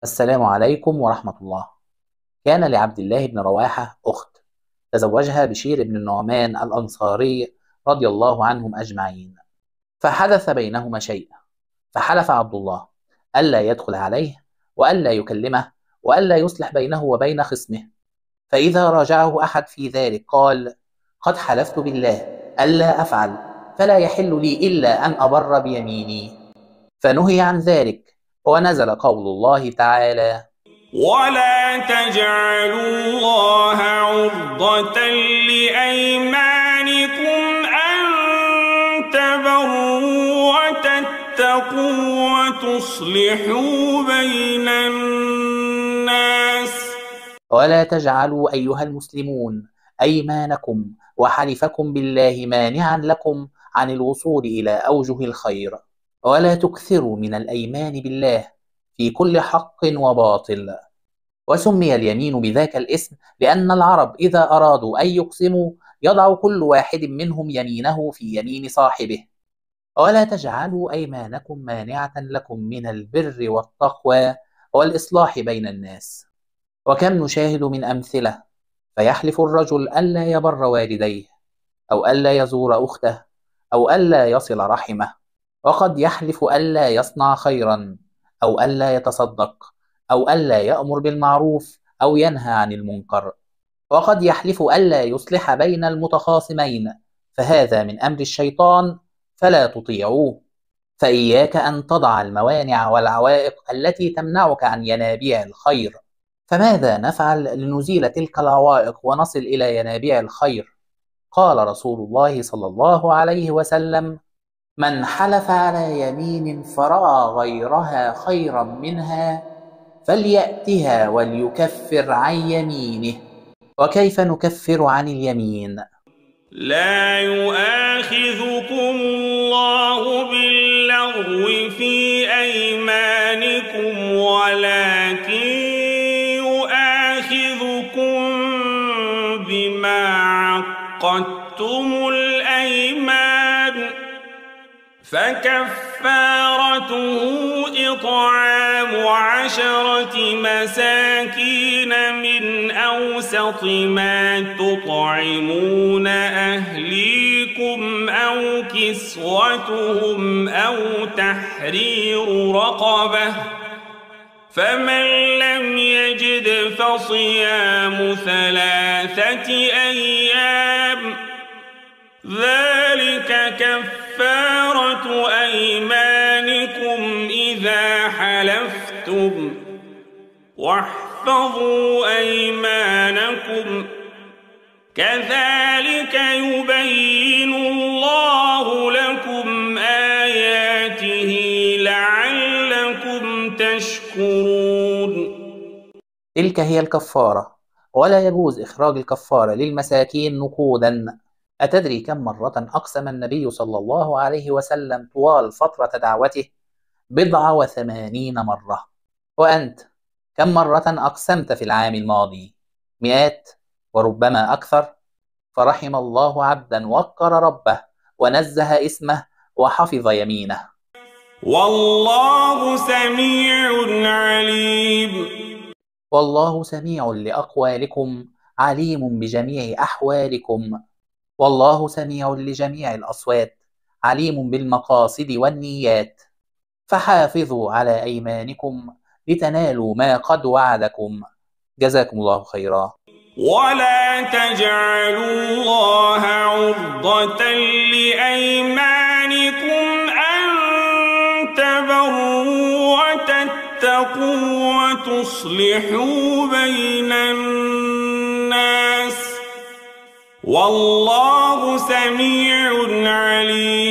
السلام عليكم ورحمة الله. كان لعبد الله بن رواحة أخت تزوجها بشير بن النعمان الأنصاري رضي الله عنهم أجمعين. فحدث بينهما شيء، فحلف عبد الله ألا يدخل عليه وألا يكلمه وألا يصلح بينه وبين خصمه. فإذا راجعه أحد في ذلك قال: قد حلفت بالله ألا أفعل، فلا يحل لي إلا أن أبر بيميني. فنهي عن ذلك، ونزل قول الله تعالى: ولا تجعلوا الله عرضة لأيمانكم أن تبروا وتتقوا وتصلحوا بين الناس. ولا تجعلوا أيها المسلمون أيمانكم وحلفكم بالله مانعا لكم عن الوصول إلى أوجه الخير، ولا تكثروا من الأيمان بالله في كل حق وباطل. وسمي اليمين بذاك الاسم لأن العرب إذا أرادوا أن يقسموا يضع كل واحد منهم يمينه في يمين صاحبه. ولا تجعلوا أيمانكم مانعة لكم من البر والتقوى والإصلاح بين الناس. وكم نشاهد من أمثلة، فيحلف الرجل ألا يبر والديه، أو ألا يزور أخته، أو ألا يصل رحمه، وقد يحلف ألا يصنع خيرا، أو ألا يتصدق، أو ألا يأمر بالمعروف أو ينهى عن المنكر، وقد يحلف ألا يصلح بين المتخاصمين، فهذا من أمر الشيطان فلا تطيعوه. فإياك أن تضع الموانع والعوائق التي تمنعك عن ينابيع الخير. فماذا نفعل لنزيل تلك العوائق ونصل إلى ينابيع الخير؟ قال رسول الله صلى الله عليه وسلم: من حلف على يمين فرأى غيرها خيرا منها فليأتها وليكفر عن يمينه. وكيف نكفر عن اليمين؟ لا يؤاخذكم الله باللغو في أيمانكم ولكن يؤاخذكم بما عقدتم الأيمان، فكفارته إطعام 10 مساكين من أوسط ما تطعمون أهليكم أو كسوتهم أو تحرير رقبة، فمن لم يجد فصيام 3 أيام، ذلك كفارة أيمانكم إذا حلفتم، واحفظوا أيمانكم، كذلك يبين الله لكم آياته لعلكم تشكرون. تلك هي الكفارة، ولا يجوز إخراج الكفارة للمساكين نقودا. أتدري كم مرة أقسم النبي صلى الله عليه وسلم طوال فترة دعوته؟ 87 مرة. وأنت كم مرة أقسمت في العام الماضي؟ مئات وربما أكثر. فرحم الله عبدا وقر ربه ونزه اسمه وحفظ يمينه. والله سميع عليم. والله سميع لأقوالكم عليم بجميع أحوالكم. والله سميع لجميع الأصوات عليم بالمقاصد والنيات. فحافظوا على أيمانكم لتنالوا ما قد وعدكم. جزاكم الله خيرا. ولا تجعلوا الله عرضة لأيمانكم أن تبروا وتتقوا وتصلحوا بين الناس، والله سميع عليم.